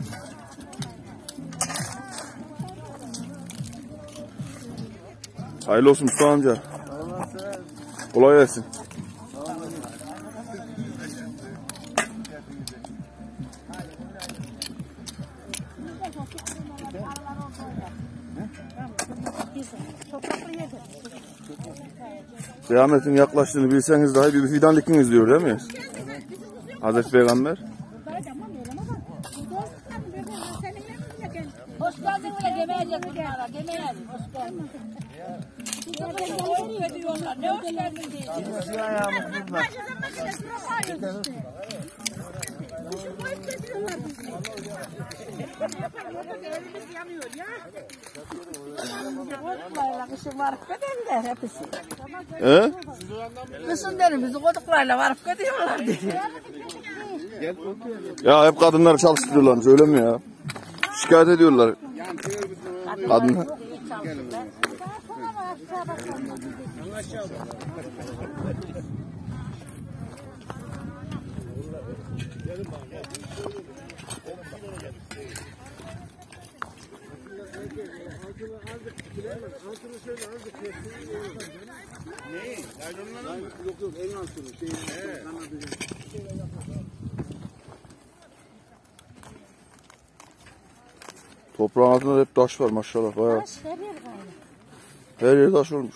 Hayırlı olsun Mustafa amca. Kolay gelsin. Kıyametin yaklaştığını bilseniz dahi bir fidan dikiniz diyor değil mi? Hazreti Peygamber. Hoş geldin bile demeyecek bunlara, demeyelim. Hoş geldin. Ne hoş geldin diyeceğiz. Kışın varıp gidiyorlar hepsi. Kışın derimizi koduklarla varıp gidiyorlar dedi. Ya hep kadınları çalıştırıyorlarmış öyle mi ya? Şikayet ediyorlar. Kadınlar. Toprağın altında hep taş var maşallah bayağı. Her yer taş olmuş.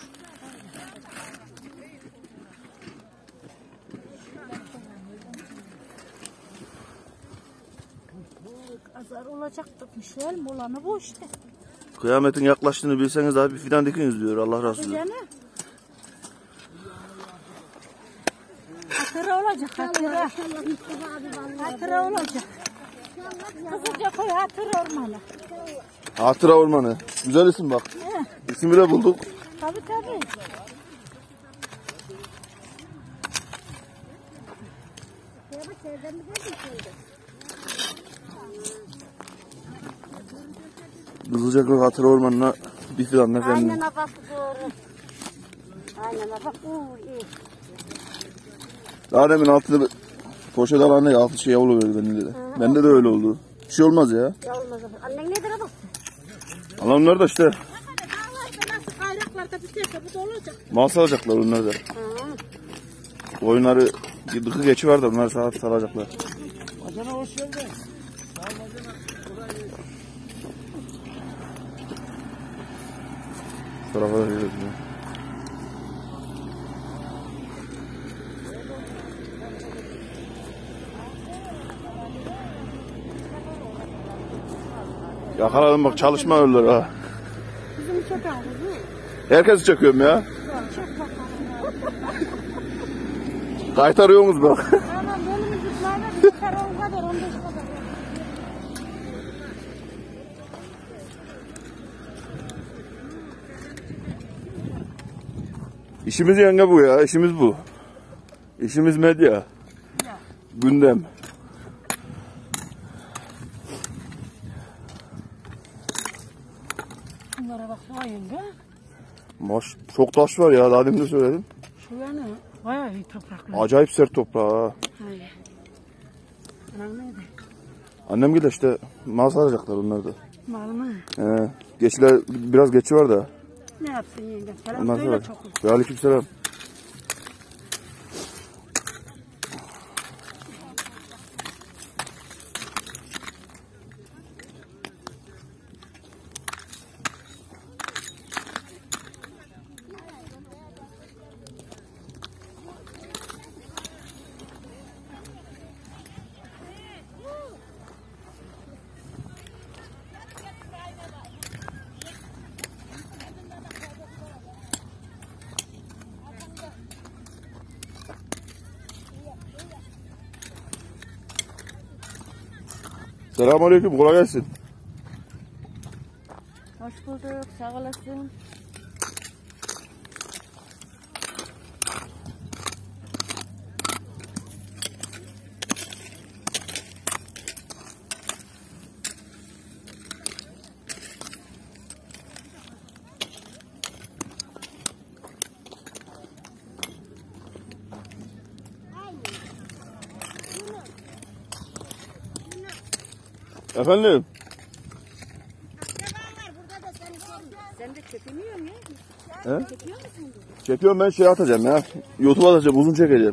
Azar olacaktı Michel, molanı bu işte. Kıyametin yaklaştığını bilseniz abi bir fidan dikiniz diyor Allah razı olsun. Hatıra olacak, hatıra. Hatıra olacak. Kızılca koy hatıra ormanı. Hatıra ormanı. Güzel isim bak. İsmi de bulduk. Tabii tabii. Kızılcaköy Hatıra Ormanı'na bir fidan efendim. Aynen bak doğru. Aynen bak iyi. Daha demin altında poşet alanı ya altı şey oluverdi bende de. Bende de öyle oldu. Bir şey olmaz ya. Ya olmaz. Annen nedir bak? Alanlar da işte. Nasıl kaynaklarda biterse bu da olacak. Mal salacaklar onlar da. Koyunları dıkı geçi var da bunları salacaklar. Bacana hoş geldin. Bu tarafa da geliyoruz ya. Yakaladım bak çalışma öldür ha. Bizim çok ağır. Herkesi çekiyorum ya. Kaytarıyorsunuz bak. Tamam benim yüzüklerine bir kere o kadar 15 kadar. İşimiz yenge bu ya. İşimiz bu. İşimiz medya. Gündem. Bunlara bak yenge. Çok taş var ya. Daha demin de söyledim. Şu yana bayağı iyi topraklar. Acayip sert toprağı ha. Hayır. Anam neydi? Annem gibi işte mal saracaklar onlar da. Mal mı? Geçiler biraz geçi var da. Ne yapsın yenge? Falan Ondan böyle sonra. çok uzun. Aleykümselam. Selamünaleyküm, kolay gelsin. Hoş bulduk, sağ olasın. Efendim? Sen de çekemiyor musun? He? Çekiyor musun? Çekiyorum ben şey atacağım ya. YouTube'a atacağım uzun çekeceğim.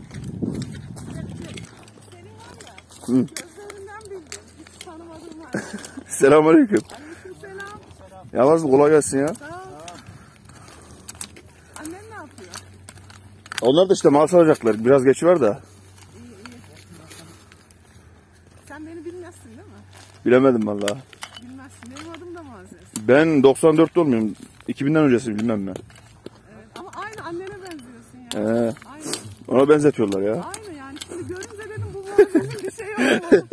Hı. Gözlerinden bildim. Hiç tanımadığım var. Selamünaleyküm. Aleykümselam. Yavaş kolay gelsin ya. Sağ ol. Annen ne yapıyor? Onlar da işte mal salacaklar. Biraz geç var da. Sen beni bilmezsin değil mi? Bilemedim vallahi. Bilmezsin. Benim adım da Muazzez. Ben 94 olmuyorum. 2000'den öncesi bilmem ben. Evet. Ama aynı annene benziyorsun ya. He. Aynı. Ona benzetiyorlar ya. Aynı yani. Şimdi görünce dedim bu Muazzez'in bir şey olmalı.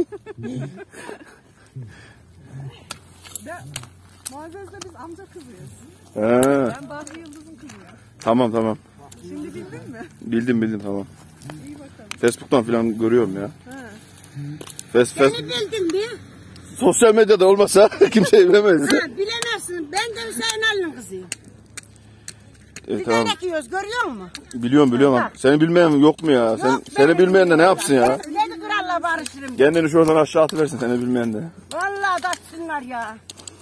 Muazzez'le biz amca kızıyız. He. Ben Bahri Yıldız'ın kızıyım. Tamam. Şimdi bildin mi? Bildim tamam. İyi bakalım. Facebook'tan falan görüyorum ya. He. Beni bildin mi? Sosyal medyada olmasa kimseyi bilemez. Ha, bilemezsin. Ben de Hüseyin Ali'nin kızıyım. Tamam. Bilerek yiyoruz, görüyor musun? Biliyorum. Seni bilmeyen yok mu ya? Seni bilmeyen de ne yapsın ya? Neydi kralla barışırım. Kendini şuradan aşağı atıversin seni bilmeyen de. Vallahi tatsınlar ya.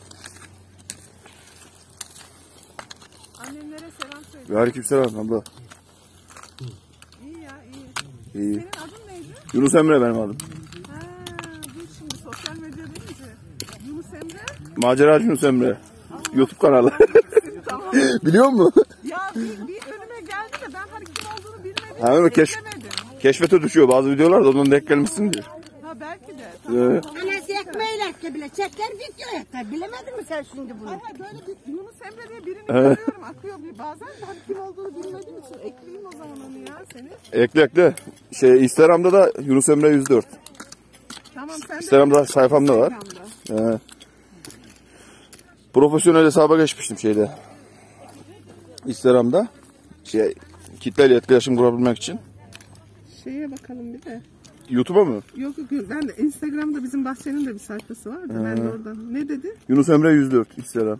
Annemlere selam söyle. Aleykümselam abla. İyi ya iyi. İyi. Senin adın neydi? Yunus Emre benim adım. Ha, dur şimdi sosyal medya deyince. Yunus Emre. Maceracı Yunus Emre. YouTube kanalı. Tamam. Biliyor musun? Ya bir önüme geldi de ben hani kim olduğunu bilmedim. Ha, evet, Beklemedim. Keşfete düşüyor bazı videolarda ondan denk gelmişsindir. Ha belki de. Tamam. Anası ekmeğiyle ki bile çeker video ekler. Bilemedin mi sen şimdi bunu? Hay böyle bir Yunus Emre diye birini görüyorum akıyor bir bazen de hani kim olduğunu bilmediğim için ekleyeyim o zaman onu ya seni. Ekle. Instagram'da da Yunus Emre 104. Tamam sen de. Instagram'da sayfamda var. Instagram'da. Profesyonel hesaba geçmiştim Instagram'da. Kitleyle etkileşim kurabilmek için. Şeye bakalım bir de. YouTube'a mı? Yok ben de Instagram'da bizim bahçenin de bir sayfası vardı. Ben de oradan. Ne dedi? Yunus Emre 104 Instagram.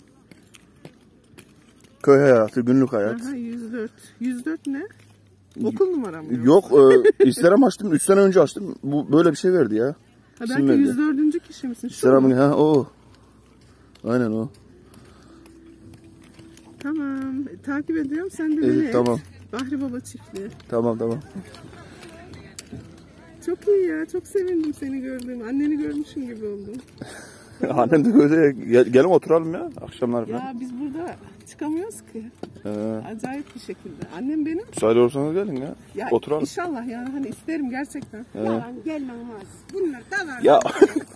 Köy hayatı, günlük hayat. Aha 104. 104 ne? Okul numaram mı? Yok, Instagram açtım. 3 sene önce açtım. Bu böyle bir şey verdi ya. Ha, belki İsim verdi. 104. kişi misin? Şu Instagram'ın mu? o. Aynen o. Tamam. Takip ediyorum. Sen de beni Tamam. et. Bahri Baba çiftliği. Tamam. Çok iyi ya. Çok sevindim seni gördüğüm. Anneni görmüşüm gibi oldum. Annem de böyle gelin oturalım ya akşamlar falan. Ya biz burada çıkamıyoruz ki. Acayip bir şekilde. Annem benim. Müsaade olursanız gelin ya. Ya Oturalım. İnşallah yani hani isterim gerçekten. Yalan gelme olmaz. Bunlar da var. Ya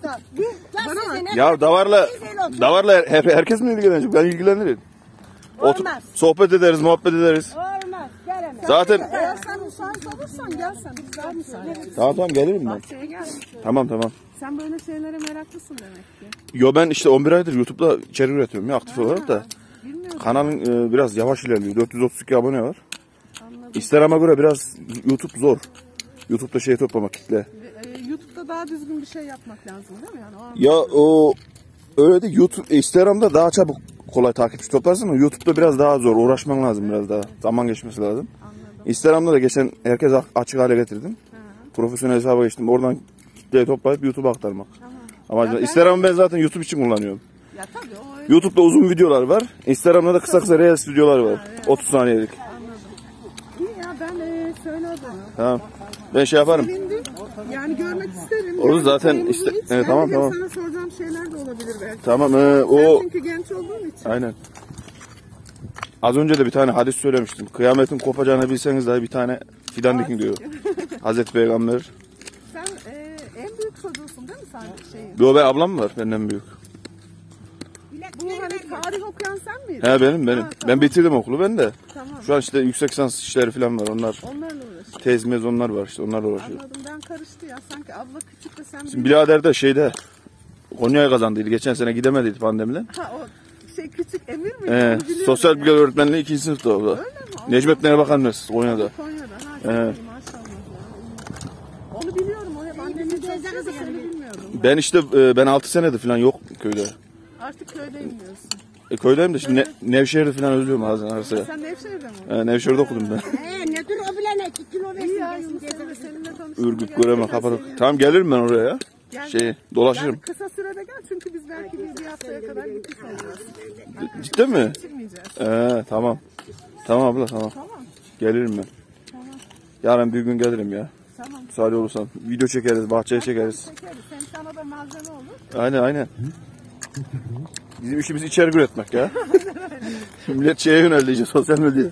Bana bak. ya davarla herkes mi ilgilenecek? Ben ilgilenirim. Olmaz. Sohbet ederiz, muhabbet ederiz. Olmaz. Gelemez. Zaten Eğer sen müsait olursan gel sen. Biz daha müsait. tamam gelirim ben. Bahçeye gel. Tamam. Sen böyle şeylere meraklısın demek ki. Yo ben işte 11 aydır YouTube'da içerik üretiyorum ya aktif olarak da. Bilmiyorum. Kanalın biraz yavaş ilerliyor. 432 abone var. Anladım. Instagram'a göre biraz YouTube zor. YouTube'da toplamak kitle. YouTube'da daha düzgün bir şey yapmak lazım değil mi? Yani o Ya o öyle değil. Instagram'da daha çabuk kolay takipçi toplarsın ama YouTube'da biraz daha zor. Uğraşman lazım biraz daha. Zaman geçmesi lazım. Anladım. Instagram'da da geçen herkes açık hale getirdim. Profesyonel hesaba geçtim. Oradan kitleyi toplayıp YouTube'a aktarmak. Ama Instagram'ı ben zaten YouTube için kullanıyorum. Ya tabii o öyle. YouTube'da uzun videolar var. Instagram'da da kısa Reels videolar var. 30 saniyelik. İyi ya ben söyledim. Tamam. Ben yaparım. Sevindim. Yani görmek isterim. Onu Yani zaten çayımızı iste- iç. Evet, Ben tamam. Sana soracağım şeyler de olabilir belki. Tamam. Sen O çünkü genç olduğun için. aynen. Az önce de bir tane hadis söylemiştim. Kıyametin kopacağını bilseniz dahi bir tane fidan dikin diyor. Hazreti Peygamber. Sen en büyük çocuğusun değil mi sen şeyin? Yo be ablam var benden büyük. Bu hani tarih okuyan sen miydin? He benim. Ha, tamam. Ben bitirdim okulu ben de. Tamam. Şu an işte yüksek lisans işleri falan var. Onlar Onlarla uğraşıyorsun. tez mez onlar var işte onlarla uğraşıyor. Anladım ben karıştı ya. Sanki abla küçük de sen Şimdi birader de Konya'ya kazandıydı. Geçen sene gidemediydi pandemiden. Ha o küçük Emir mi? Onu biliyorum Sosyal yani. bilgiler öğretmenliği 2. sınıfta o da. Öyle mi? Necmettin Erbakan Üniversitesi Konya'da. Konya'da. Ha, çok iyi, maşallah. Onu biliyorum. O hep annemin çalışıyor da seni bilmiyordum. Ben 6 senedir falan yok köyde. Artık köydeyim diyorsun. Köydeyim de şimdi Nevşehir'de falan özlüyorum bazen ara sıra. Sen Nevşehir'de mi? Nevşehir'de okudum ben. Nedir o bilene 2 kilo İyi ya versin. Yunus Emre seninle tanıştığıma Ürgüp, gerçekten Göreme, Kapadokya. sevindim. Tamam gelirim ben oraya ya. Dolaşırım. Yani kısa sürede gel çünkü biz belki bir haftaya kadar gitmiş olacağız. Cidden mi? Bitirmeyeceğiz. Tamam. Tamam abla tamam. Gelirim ben. Tamam. Yarın bir gün gelirim ya. Tamam. Müsaade olursan. Video çekeriz, bahçeye çekeriz. Çekeriz. Hem sana da malzeme olur. Aynen. Bizim işimiz içerik üretmek ya. Millet şeye yöneldi iyice, sosyal medya.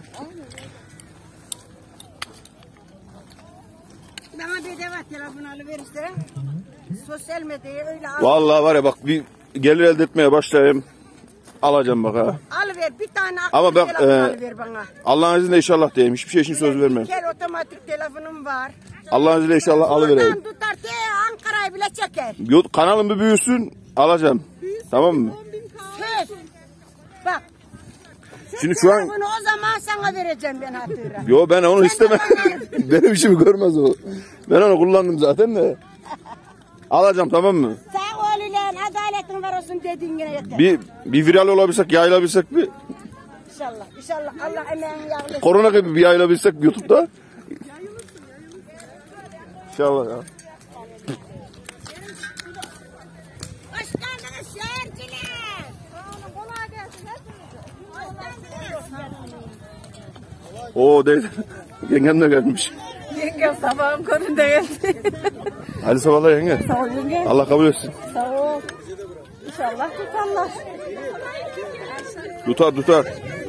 Bana bedava telefon alıverirse sosyal medyayı öyle al. Vallahi var ya bak bir gelir elde etmeye başlayayım. Alacağım bak ha. Alıver bir tane Ama akıllı bak, telefon alıver bana. Allah'ın izniyle inşallah diyeyim. Hiçbir şey için söz vermem. Bir kere otomatik telefonum var. Allah'ın izniyle inşallah alıvereyim. Oradan tutar te Ankara'yı bile çeker. Kanalım bir büyüsün, alacağım. Tamam mı? Söz. Bak. Şimdi şu an Telefonu o zaman sana vereceğim ben hatıra. yo ben onu istemem. Benim işimi görmez o. Ben onu kullandım zaten de. Alacağım tamam mı? Sağ ol ulan adaletin var olsun dediğin yine yeter. Bir viral olabilsek, yayılabilsek bir İnşallah. İnşallah Allah emeğini yağlasın. korona gibi bir yayılabilsek YouTube'da. İnşallah ya. Hoş geldiniz şehirciler. Kolay gelsin hepinize. Hoş geldiniz. Oo değil. Yengem de gelmiş. Yengem sabahın köründe geldi. Hadi sabahlar yenge. Sağ ol yenge. Allah kabul etsin. Sağ ol. İnşallah tutarlar. Tutar.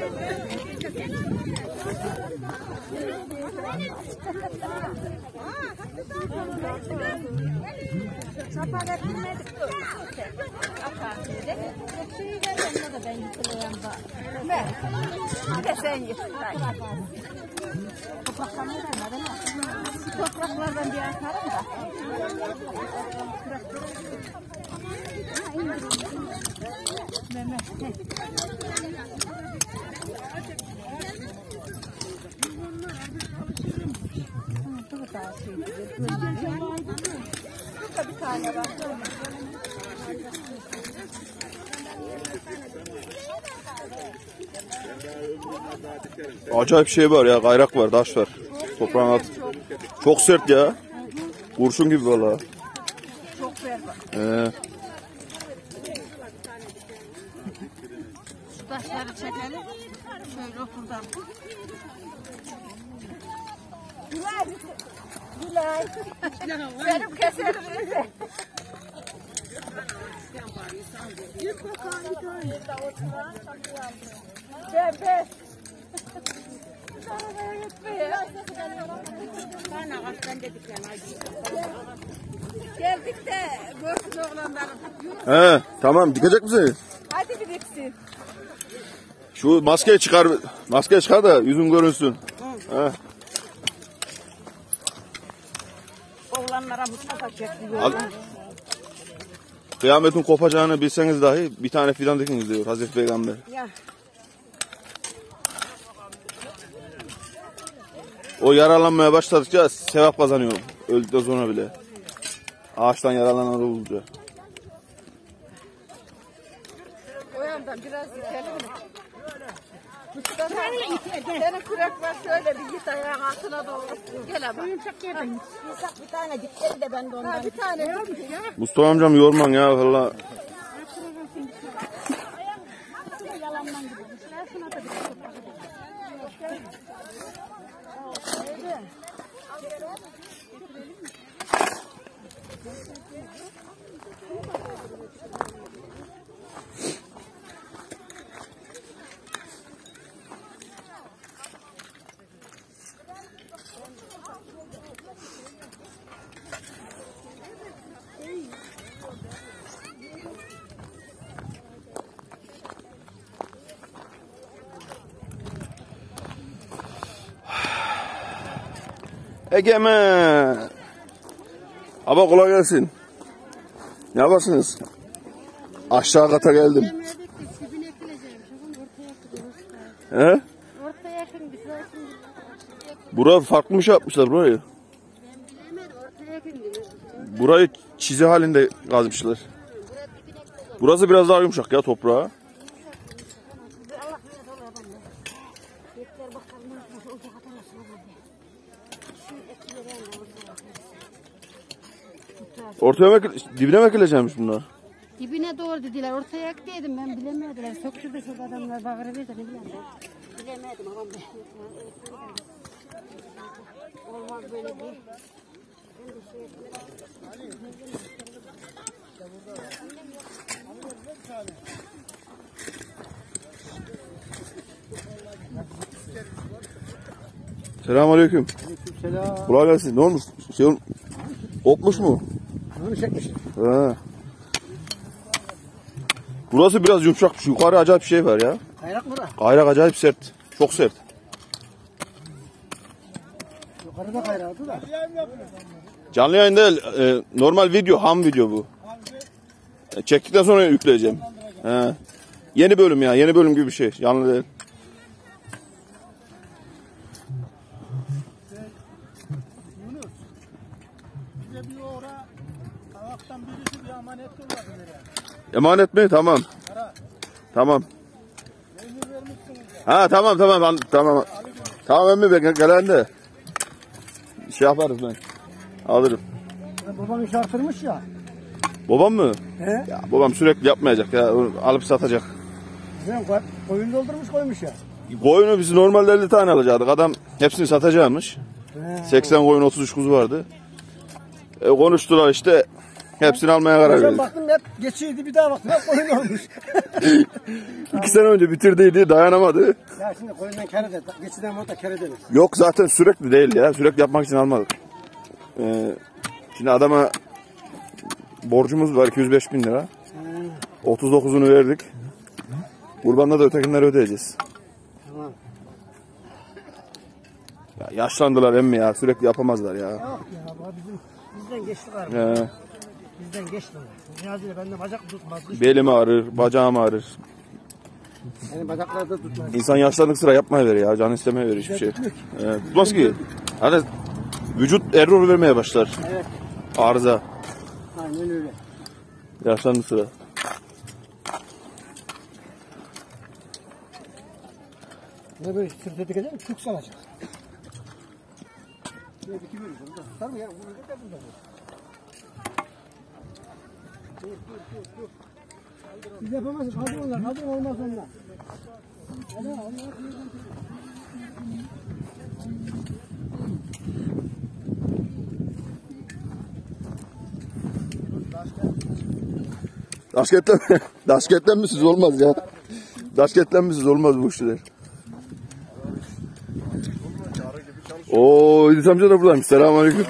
Topraklardan bir atarım da. Bir tane var. Acayip şey var ya, kayrak var, taş var. Toprağın altı. Çok sert ya. Kurşun gibi valla. Çok berbat. Şu taşları çekelim. Şöyle oturdan. Gülay. Benim keserim bizi. Git bakalım bir tane. Ben. Arabaya gitmeye. Geldik de görsün oğlanları. Tamam, dikecek misin? Hadi bir diksin. Şu maskeyi çıkar da yüzün görünsün. Oğlanlara Mustafa çekti. Al. Kıyametin kopacağını bilseniz dahi bir tane fidan dikiniz diyor Hazreti Peygamber. Ya. O yaralanmaya başladıkça sevap kazanıyor. Öldükten sonra bile. Ağaçtan yaralanan olunca. O yandan biraz dikelim mi? Mustafa senin kürek var şöyle bir git ayağın altına doğru. Gel ama. Yumuşak yerden. Bir tane dikleri de ben de ondan. Bir tane ya. Mustafa amcam yorman ya valla. Egemen. Aba kolay gelsin. Ne yaparsınız? Aşağı kata geldim. He? Burayı farklı bir şey yapmışlar burayı. Burayı çizi halinde kazmışlar. Burası biraz daha yumuşak ya toprağa. Ortaya dibine mi ekileceğimmiş bunlar? Dibine doğru dediler. Ortaya ektiydim ben bilemediler. Söktürdü şurada adamlar bağırır da ne bileyim ben. Bilemedim ama ben. Olmaz böyle değil. Selamünaleyküm. Selam. Kolay gelsin. Ne olmuş? Kopmuş mu? Bunu çekmiş. He. Burası biraz yumuşakmış. Yukarı acayip bir şey var ya. Kayrak mı da? Kayrak acayip sert. Çok sert. Yukarıda kayrağı da. Canlı yayın değil. Normal video. Ham video bu. Çektikten sonra yükleyeceğim. He. Yeni bölüm ya. Yeni bölüm gibi bir şey. Canlı değil. Bize bir uğra. Kavaktan birisi bir emanet yolladı nereye? Emanet mi? Tamam. Tamam. Ha tamam. Tamam emmi be gelen de. Şey yaparız ben. Alırım. Babam iş artırmış ya. Babam mı? He? Ya babam sürekli yapmayacak ya. Alıp satacak. Sen koyun doldurmuş koymuş ya. Koyunu biz normalde 50 tane alacaktık. Adam hepsini satacakmış. He. 80 koyun 33 kuzu vardı. Konuştular işte. Hepsini almaya karar Ben verdik. baktım hep geçiydi bir daha baktım hep koyun olmuş. 2 sene önce bitirdiydi, dayanamadı. Ya şimdi koyundan kere de geçiden orada kere denir. Yok zaten sürekli değil ya. Sürekli yapmak için almadık. Şimdi adama borcumuz var 205 bin lira. 39'unu verdik. Kurbanda da ötekinleri ödeyeceğiz. Tamam. Ya yaşlandılar emmi ya. Sürekli yapamazlar ya. Yok ya bizden geçti var. Bizden geçti. Niyazi ile bende bacak tutmaz. Belim ağrır, bacağım ağrır. Benim bacaklarda tutmaz. İnsan yaşlandık sıra yapmaya verir ya. Can istemeye verir hiçbir şey. Tutmaz ki. Hani vücut error vermeye başlar. Evet. Arıza. Aynen öyle. Yaşlandık sıra. Ne böyle sırt edecek mi? Çok salacak. Ne diki veriyorsun? Tabii ya. Bu da burada. Dur. Biz yapamazız. Kaldır onlar. Kaldır olmaz onlar. Hadi onlar. Daşketten mi siz olmaz ya. Daşketten mi siz olmaz bu işler. Oo İdris amca da buradaymış. Selamünaleyküm.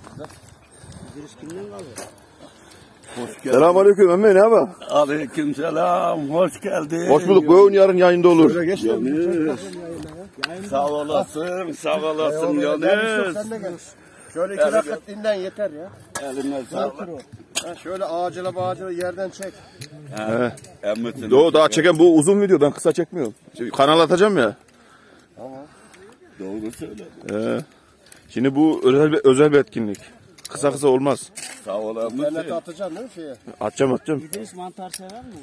Selamünaleyküm emmi ne haber? Aleykümselam, hoş geldin. Hoş bulduk. Bugün yarın yayında olur. Yunus. Sağ olasın, sağ olasın Yunus. Sen de gel. Şöyle 2 dakika dinlen yeter ya. Eline sağlık. Ha, şöyle ağacıla yerden çek. Emmetin. Yo daha çeken bu uzun video ben kısa çekmiyorum. Şimdi kanal atacağım ya. Doğru söyle. Şimdi bu özel bir etkinlik. Kısa olmaz. Sağ olasın. İnternete atacaksın değil mi şeye? Atacağım. İdris mantar sever mi?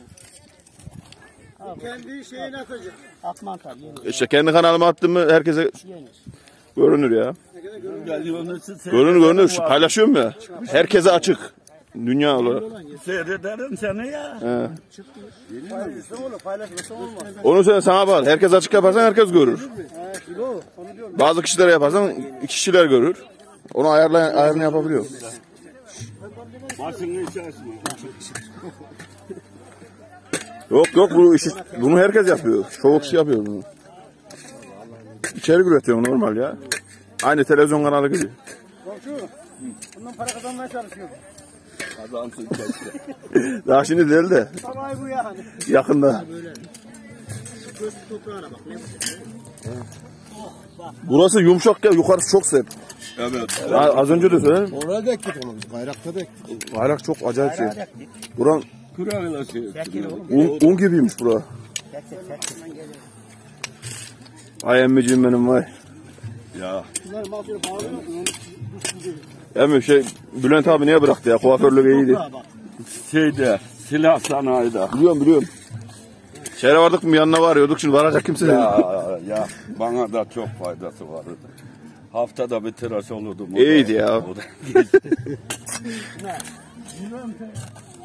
Kendi şeyini atacak. At mantar yenir. İşte kendi kanalıma attım mı herkese Yenir. görünür ya. Gel Yunus'u Görünür. Paylaşıyorum ya. Herkese açık. Dünya olarak. seyrederim seni ya. Paylaşırsa olur, paylaşmasa olmaz. Onu sen sana bağlı. Herkes açık yaparsan herkes görür. Kilo, onu diyorum. Bazı kişilere yaparsan iki kişiler görür. Onu ayarını yapabiliyor. Başını hiç açma. Yok bunu herkes yapıyor. Çoğu kişi yapıyor bunu. İçerik üretiyorum normal ya. Aynı televizyon kanalı gibi. Komşu, bundan para kazanmaya çalışıyorum. Kazansın keşke. Daha şimdi değil de Sabah bu yani. yakında. Göz toprağına bak. Burası yumuşak ya yukarısı çok sert. Evet. Az önce de söyledim. Oraya da ektik onu biz. Bayrakta da ektik. Bayrak çok acayip şey. Buran Kurağıyla şey. un gibiymiş bura. Ay emmiciğim benim vay. Ya. Bunlar mal şöyle bağlıyor. Emmi Bülent abi niye bıraktı ya? Kuaförlük iyiydi. Şeyde, silah sanayide. Biliyorum. Şehre vardık mı yanına varıyorduk. Şimdi varacak kimse değil. Ya bana da çok faydası vardı. Haftada bir tıraş olurdum. İyiydi ya. Bilmiyorum ki.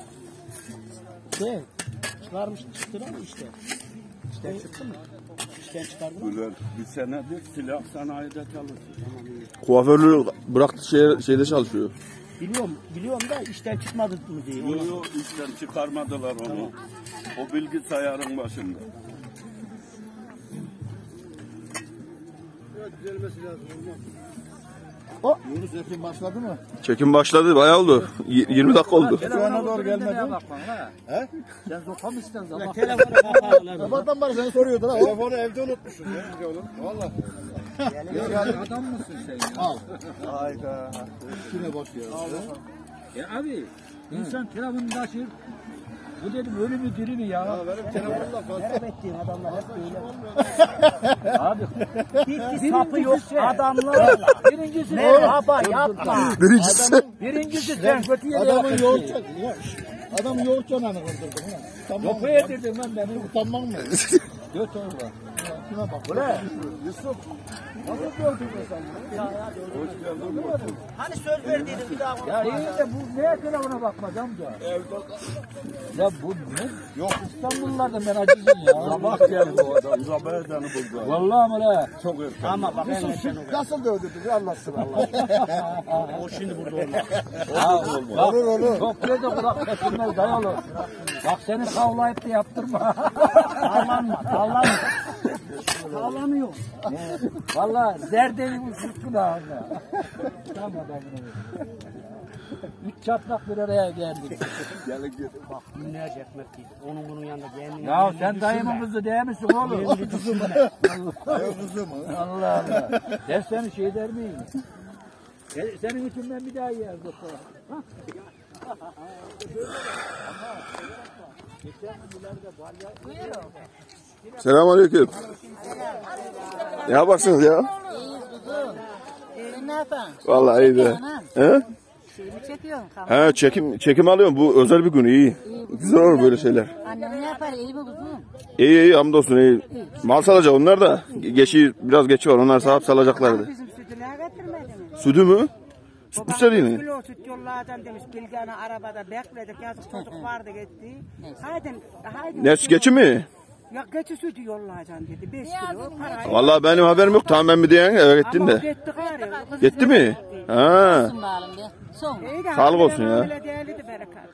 Şey, çıkarmış çıktı mı işte? İşten çıktı mı? İşten çıkardı mı? Güler bir senedir silah sanayide çalışıyor. Kuaförlüğü bıraktı şeyde çalışıyor. Biliyorum da işten çıkmadı mı diye. Yok işten çıkarmadılar onu. O bilgisayarın başında. Düzelmesi lazım. Yunus Ekin başladı mı? Çekim başladı bayağı oldu. 20 dakika oldu. Şu ana doğru gelmedi. He? Sen sopa mı istiyorsun? Zaman telefonu kapalı. Sabahtan beri seni soruyordu ha. Telefonu evde unutmuşsun ya. Valla. Adam mısın sen ya? Al. Hayda. Kime bakıyor? Ya abi insan telefonunu taşır. Bu dedim ölü mü diri mi ya? Ya benim telefonumda fazla. Merhaba ettiğin adamlar hep böyle. Abi Bir sapı yok adamlar. birincisi Merhaba yapma. birincisi sen kötü yere Adamın yapıyorsun. yoğurt Adam yoğurt canını kırdırdın ha. Tamam. Yopa yedirdin lan beni. Utanman mı? Göt orada. Kime bak. Ulan. Yusuf. Nasıl gördün sen? Hani söz verdiydin bir daha Ya iyi de bu neye telefona bakmaz amca? Ya bu ne? Yok. İstanbullulardan ben acizim ya. Sabah geldi o adam. Sabah edeni buldu. Vallahi mi la? Çok erken. Ama bak nasıl dövdü bizi anlatsın Allah. O şimdi burada olmaz. Olur. Çok güzel de kulak kesilmez dayalı. Bak seni kavlayıp da yaptırma. Ağlamıyor. Vallahi zerdeyi uçurttu da ağzına. Tamam adamını. Üç çatlak bir araya geldik. Bak günlerce ekmek değil. Onun bunun yanında kendine. Ya sen dayımın kızı değil misin oğlum? Kızım mu? Allah Allah. Ben seni şey der miyim? Senin için ben bir daha yer doktor. Selamünaleyküm. Ne yaparsınız ya? Ne yapan? Vallahi iyi de. He? Şeyini çekiyorsun kamera. He çekim alıyorum. Bu özel bir gün iyi. Güzel olur böyle şeyler. Annem ne yapar? İyi mi kuzum? İyi hamdolsun iyi. Mal salacak onlar da. Biraz geçi var. Onlar sahip salacaklardı. Bizim sütüne getirmedi mi? Sütü mü? Süt mü istediğini? Kilo süt yolladan demiş. Bilgehan'ı arabada bekledik. Yazık çocuk vardı gitti. Haydi. Ne geçi mi? Ya geçi sütü yollayacaksın dedi. 5 kilo parayı. Vallahi benim haberim yok. Tamam ben bir diyen eve gittin Ama o de. gitti gari. Gitti mi? Ha. Bağlım be. Son. İyi de Sağlık olsun ya. Öyle değerliydi berekat.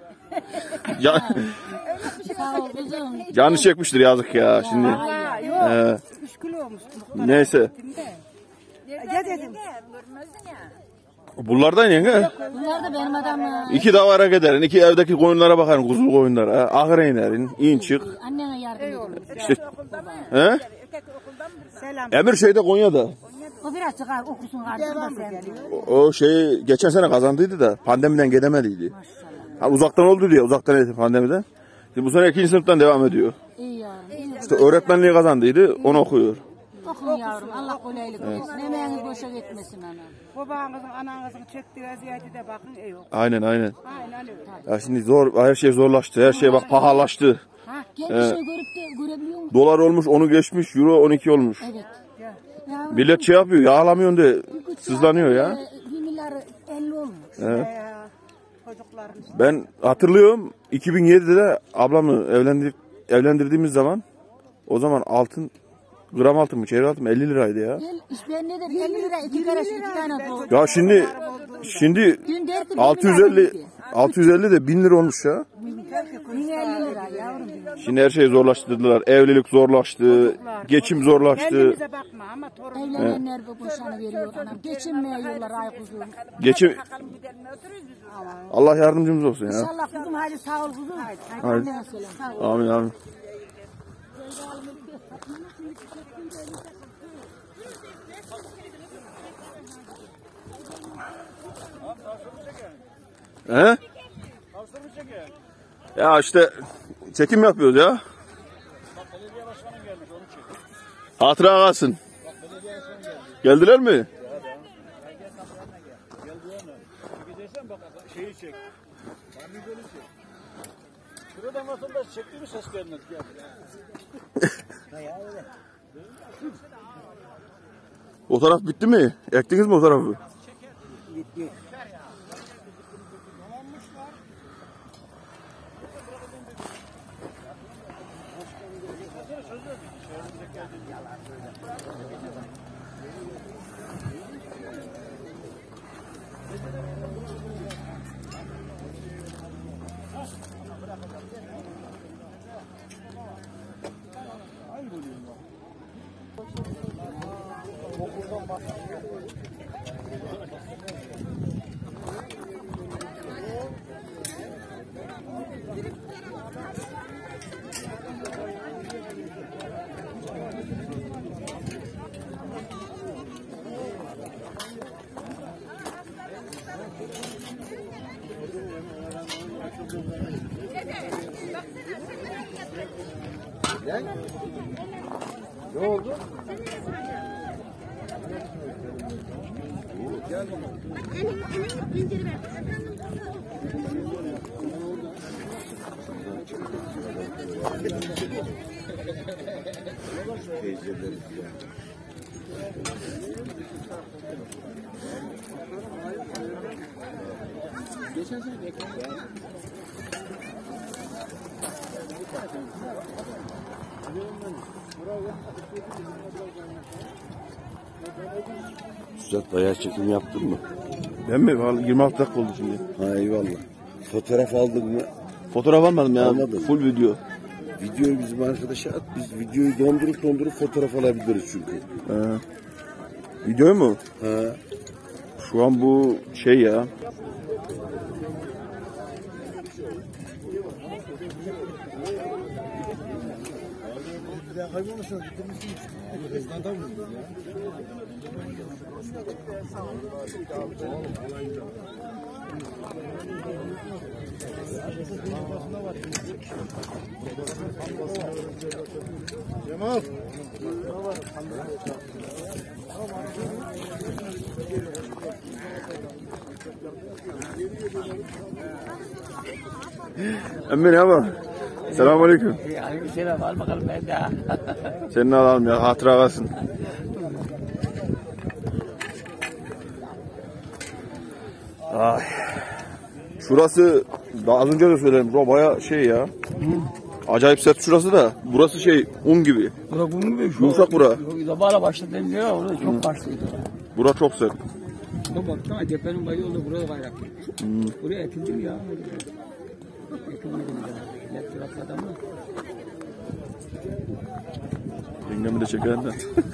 Sağ ol kuzum. Canı çekmiştir yazık ya şimdi. Valla yok. 3 kilo olmuş. Neyse. Ya dedim. Bunlardan yenge. Bunlar da benim adamım. 2 davara giderin. 2 evdeki koyunlara bakarın. Kuzul koyunlara. Ahıra inerin. İn çık. Annene yardım edin. İşte. He? Selam. Emir şeyde Konya'da. O biraz çıkar okusun artık da sen. O şeyi geçen sene kazandıydı da pandemiden gidemediydi. Ha, uzaktan oldu diye. Uzaktan etti pandemiden. Şimdi bu sene 2. sınıftan devam ediyor. İyi yavrum. İyi. İşte öğretmenliği kazandıydı. Onu okuyor. Okun yavrum. Allah kolaylık versin. Emeğiniz boşa gitmesin anam. Babanızın, ananızın çektiği eziyeti de bakın iyi yok. Aynen. Aynen öyle. Ya şimdi her şey zorlaştı. Her şey bak pahalaştı. Gelmişini görüp de görebiliyor musun? Dolar olmuş, onu geçmiş. Euro 12 olmuş. Evet. Yavrum. Millet şey yapıyor. Yağlamıyorsun de sızlanıyor ya. 1 milyar 50 olmuş. Evet. Çocukların işte. Ben hatırlıyorum 2007'de ablamı evlendirdiğimiz zaman o zaman gram altın mı çeyrek altın mı 50 liraydı ya. Ben ne dedim 50 lira 2 kere 2 tane doğdu. Ya şimdi Dün derdim 650 de 1000 lira olmuş ya. 1050 lira yavrum. Şimdi her şeyi zorlaştırdılar. Evlilik zorlaştı, geçim zorlaştı. Kendimize bakma ama torun. Evlenenler bu boşanı veriyor anam. Geçinmiyorlar ay kuzum. Geçim Allah yardımcımız olsun ya. İnşallah kuzum hadi sağ ol kuzum. Hadi Hadi. annene selam. Sağ ol. Amin. He? Ya işte çekim yapıyoruz ya. Hatıra kalsın. Geldiler mi? Şuradan vatandaş çekti mi seslerini? O taraf bitti mi? Ektiniz mi o tarafı? Bitti. Ne oldu? Geçen sene bekledim. Üstad bayağı çekim yaptın mı? Ben mi? Vallahi 26 dakika oldu şimdi. Ha eyvallah. Fotoğraf aldın mı? Fotoğraf almadım ya. Almadın. Full video. Videoyu bizim arkadaşa at. Biz videoyu dondurup fotoğraf alabiliriz çünkü. Video mu? Ha. Şu an bu şey ya. Cemal. Emmi ne yapalım? Selamünaleyküm. Aleykümselam. Al bakalım ben de. Seninle alalım ya. Hatıra kalsın. Ay. Şurası daha az önce de söyledim. Bura baya şey ya. Acayip sert şurası da. Burası şey un gibi. Bura bunu mu? Yumuşak bura. Zabala başladı diyor. Orada çok başlıydı. Bura çok sert. Bak baksana depremin bayı oldu. Burada bayrak. Buraya ekildim ya. Ekilmedim ya. Net bırakmadı ama. Yengemi de çekelim de.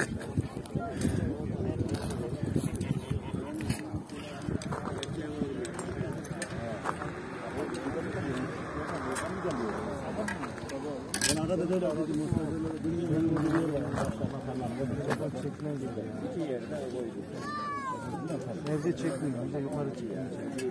Evde çekmiyor. Yukarı çekiyor.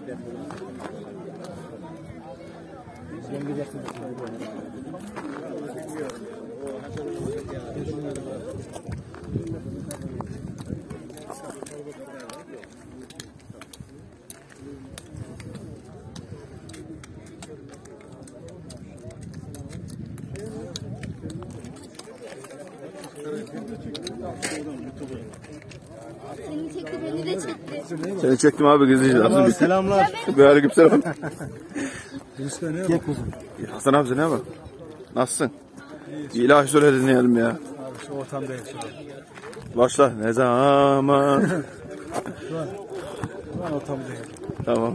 Seni çekti, beni de çekti. Seni çektim abi gizlice. Selamlar. Aleykümselam. Gel kuzum. Hasan abi ne bak? Nasılsın? İlahi söyle dinleyelim ya. Şu ortamda yaşıyorum. Başla. Ne zaman? Şu an ortamda yaşıyorum. Tamam.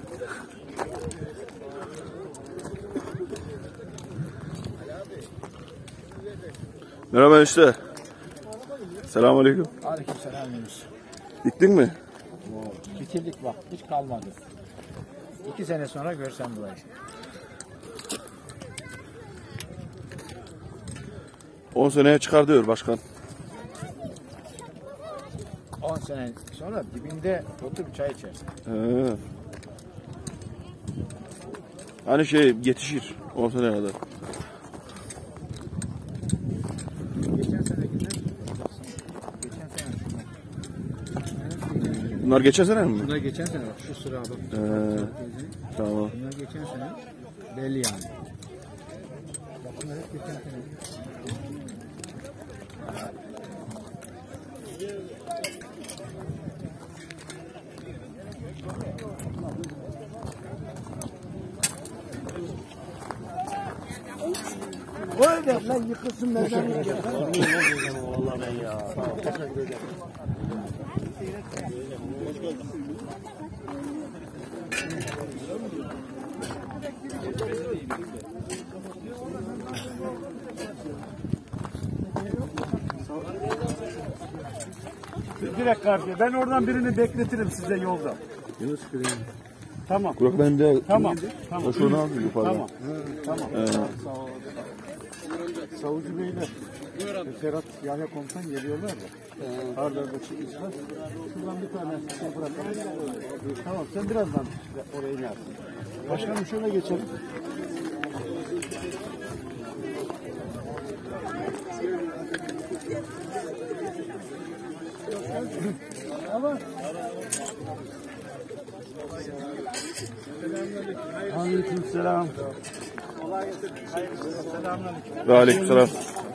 Merhaba işte. Selamünaleyküm. Aleykümselam Yunus. Gittin mi? Bitirdik bak. Hiç kalmadı. 2 sene sonra görsem burayı. 10 seneye çıkar diyor başkan. 10 sene sonra dibinde oturup çay içersin. He. Hani şey yetişir 10 seneye kadar. Geçen senekiler geçen sene. Bunlar geçen sene mi? Bunlar geçen sene bak şu sıra bak. Tamam. Bunlar geçen sene belli yani. Bak bunlar hep geçen sene. Koy de lan yıkılsın mezarlık ya. Vallahi ben ya. direkt karşıya. Ben oradan birini bekletirim size yolda. Tamam. Kurak benim de. Tamam. Tamam. Şunu al yukarıdan. Tamam. Tamam. Sağ ol. Savcı Beyler. Ferhat Yahya Komutan geliyorlar da. Ardarda çıkmışlar. Şuradan bir tane şey bırakalım. Tamam sen birazdan oraya gel. Başkanım şöyle geçelim. Ama aleykümselam. Ve aleykümselam.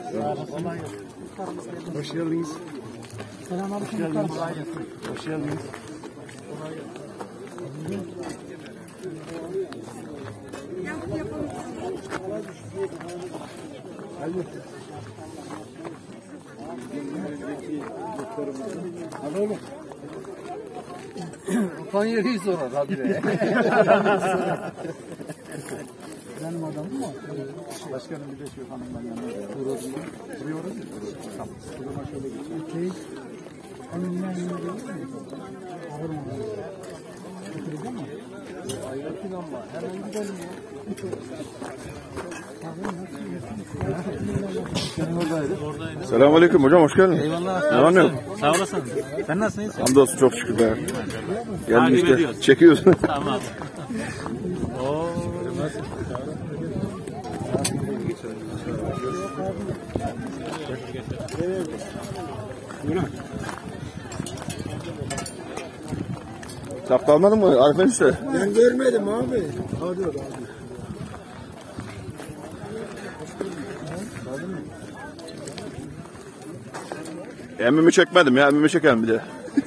Hoş geldiniz. Selamünaleyküm. Hoş geldiniz. Hadi oğlum. Konya'yı sonra tabii. Benim adamım mı? Başkanım bir de şu hanımdan yanına uğradım. Duruyoruz. Tamam. Duruma şöyle geçelim. Hanımdan yanına gelir mi? Ağır mı? Götüreceğim mi? Hayrettin ama hemen gidelim ya. Selamünaleyküm hocam, hoş geldin. Eyvallah. Ne var ne yok? Sağ olasın. Sen nasılsın? Hamdolsun, çok şükür be. Geldim Takip işte. ediyoruz. Çekiyorsun. Tamam. Oo. Şapka almadın mı Arif enişte? Ben görmedim abi. Hadi abi. Emmimi çekmedim ya, emmimi çekelim bir de.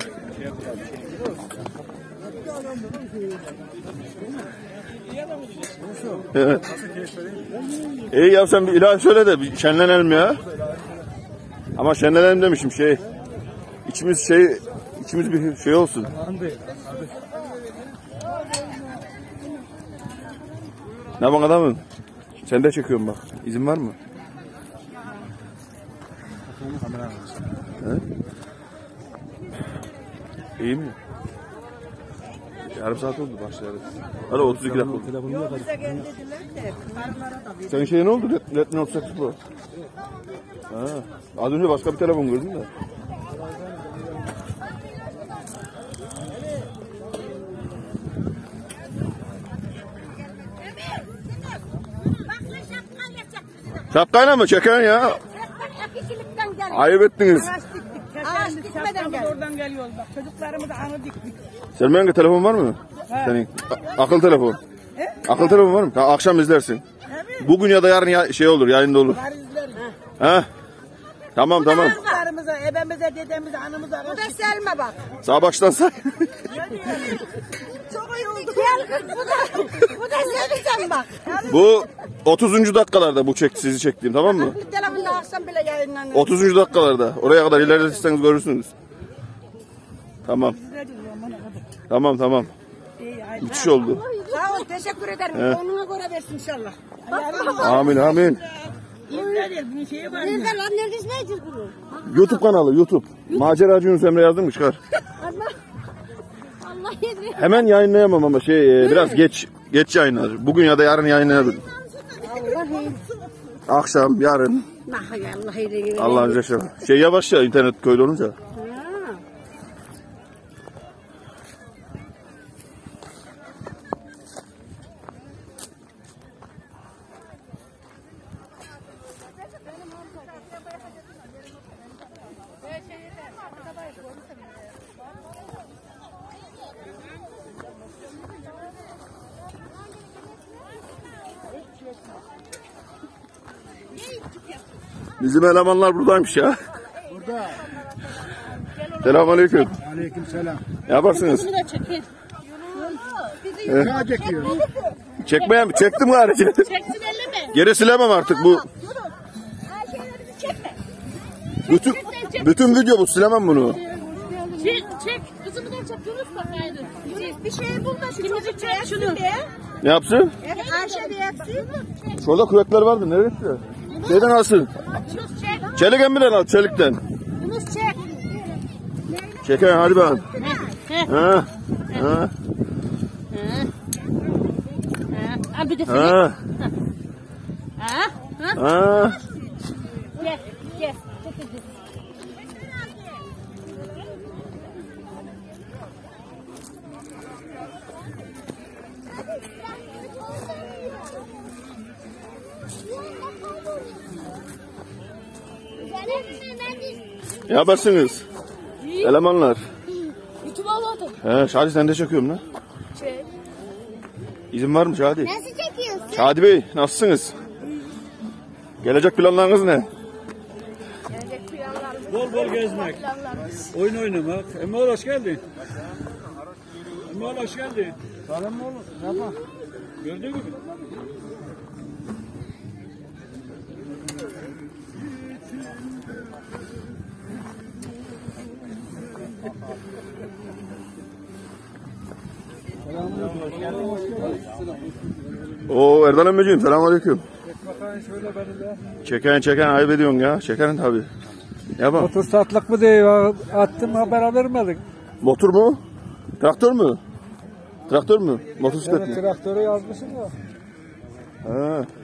Evet. İyi ya, sen bir ilahi söyle de bir şenlenelim ya. Ama şenlenelim demişim İçimiz bir şey olsun. Ne bak adamım? Sen de çekiyorsun bak. İzin var mı? He? İyi mi? Yarım saat oldu başlayalı. Hadi 32 dakika oldu. Senin şey ne oldu? Redmi 38 Pro. Ha. Az önce başka bir telefon gördüm de. Şapkayla mı çeken ya? Ayıp ettiniz. Ağaç dikmeden gel. Oradan geliyoruz bak. Çocuklarımıza anı diktik. Senin hangi telefon var mı? Senin akıllı telefon. Akıllı telefon var mı? Akşam izlersin. Bugün ya da yarın şey olur, yayında olur. Ha? Tamam. Çocuklarımıza, ebemize, dedemize, anımıza. Bu da Selma bak. Sağ baştan say. Çok iyi oldu. Gel kız bu da Selma bak. Bu 30. dakikalarda bu sizi çektiğim, tamam mı? Bir telefonda akşam bile yayınlanıyor. 30. dakikalarda. Oraya kadar ilerletirseniz görürsünüz. Tamam. Tamam. Müthiş oldu. Sağ ol, teşekkür ederim. Onuna göre versin inşallah. Amin. Nerede lan, neredesin, ne edeceğiz bunu? YouTube kanalı, YouTube. Maceracı Yunus Emre yazdın mı çıkar. Allah yedin. Hemen yayınlayamam ama biraz geç yayınlar. Bugün ya da yarın yayınlayabilirim. Akşam, yarın. Allah'ın izniyle. Yavaş ya, internet köyde olunca. Bizim elemanlar buradaymış ya. Burada. Selamünaleyküm. Aleykümselam. Ne yaparsınız? Ne çekiyor? Çekmeye mi? Çektim gari. Geri silemem artık bu. Bütün video bu, silemem bunu. Çek. Kızımı da çek. Yunus bakaydı. Bir şey bul da şu çocuk çek şunu. Ne yapsın? Ayşe de yapsın. Şurada kürekler vardı. Nereye gitti? Şeyden alsın. Yunus çek. Çelik emmiden al, çelikten. Yunus çek. Çeken hadi bakalım. Ha. Ha. Bir de Ha. Ha. Gel, gel. Ne yaparsınız? Elemanlar. YouTube'a alalım. He, Şadi sen de çekiyorum lan. Çek. İzin var mı Şadi? Nasıl çekiyorsun? Şadi Bey nasılsınız? Gelecek planlarınız ne? Bol bol gezmek. Oyun oynamak. Emel hoş geldin. Emel hoş geldin. Sağlam mı oğlum? Ne yapalım? Gördün mü? Oo Erdal emmeciğim selamünaleyküm. Bakayım şöyle beni de. Çeken ayıp ediyorsun ya. Çekenin tabi. Yapma. Motor satlık mı diye attım haber vermedik. Motor mu? Traktör mü? Traktör mü? Motosiklet mi? Traktörü yazmışsın ya. Ha.